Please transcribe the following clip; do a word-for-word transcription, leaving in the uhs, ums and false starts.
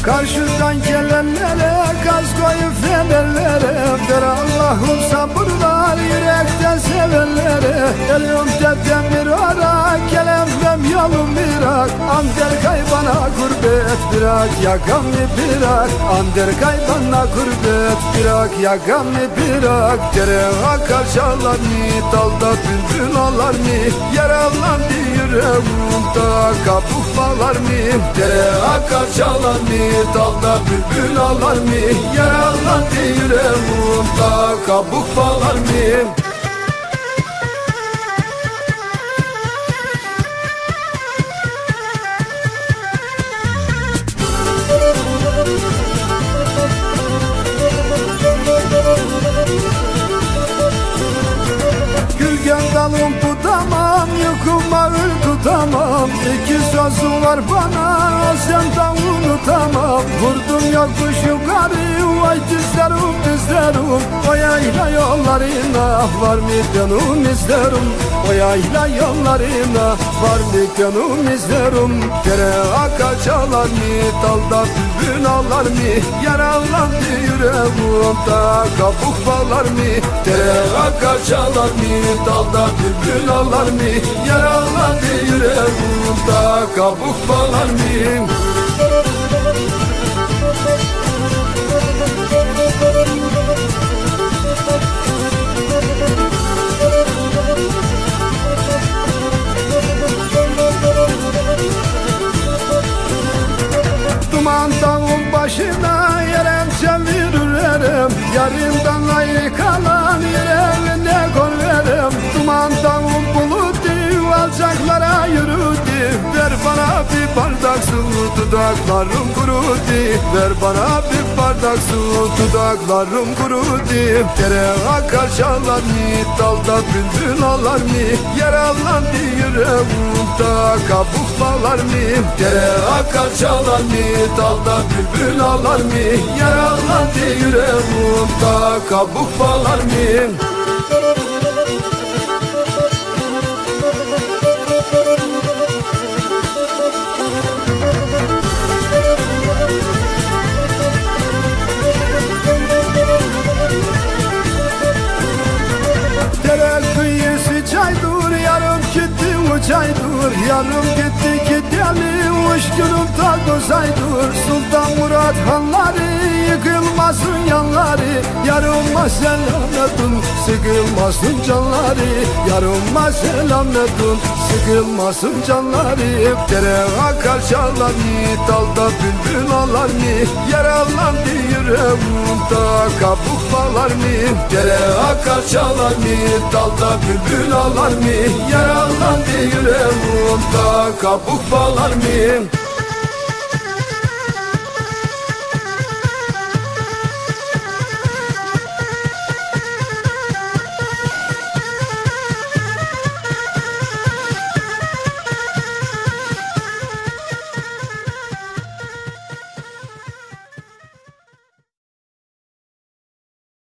Karşıdan gelenlere gaz koyup fenerlere ver Allah'ım sabırlar yürekten sevenlere. Elim teptem bir ara kelemlem yolum birak. Ander kay bana gurbet birak yakam mı birak. Ander kay bana gurbet birak yakam mı birak. Dere akar çalar mı dalda bülbül alar mı? Yaralandı yüreğimde kabuk bağlar mı? Dere akar çalar mı dalda bülbül alar mı? Yaralandı yüreğimde kabuk bağlar mı? Gülgen dalım tutamam, yukuma ül tutamam. İki sözü var bana, sen de unutamam. Vurdum yokuş yukarı, vay dizlerim dizlerim. O yayla yollarına var mı canım izlerim? O yayla yollarına var mı canım izlerim? Dere akar çalar mı, dalda bülbül ağlar mı? Yaralandı yüreğimde kabuk bağlar mı? Dere akar çalar mı, dalda bülbül ağlar mı? Yaralandı yüreğimde kabuk bağlar mı? Duman dağın başına yerem çeviririm. Yarımdan ayı kalan yüreğine kol veririm. Duman dağın bulutu alçaklara yürüdü. Ver bana bir bardak su, dudaklarım kurudu. Ver bana bir bardak su, dudaklarım kurudu. Dere akar çalar mı, dalda bülbül ağlar mı? Yaralandı yüreğimde kabuk bağlar mı? Dere akar çalar mı, dalda bülbül ağlar mı? Yaralandı yüreğimde kabuk bağlar mı? Dere kıyısı çaydır, yarım gitti uçaydır. Yarım gitti gidelim, uçkurum ta uzaydır. Sultan Murat hanları, yıkılmasın yanları. Yarıma selametin, sıkılmasın canları. Yarıma selametin, sıkılmasın canları. Dere akar çalar mı, dalda bülbül ağlar mı? Yaralandı yüreğimde kabuk bağlar mı? Dere akar çalar mı, dalda bülbül ağlar mı? Yaralandı yüreğimde kabuk bağlar mı?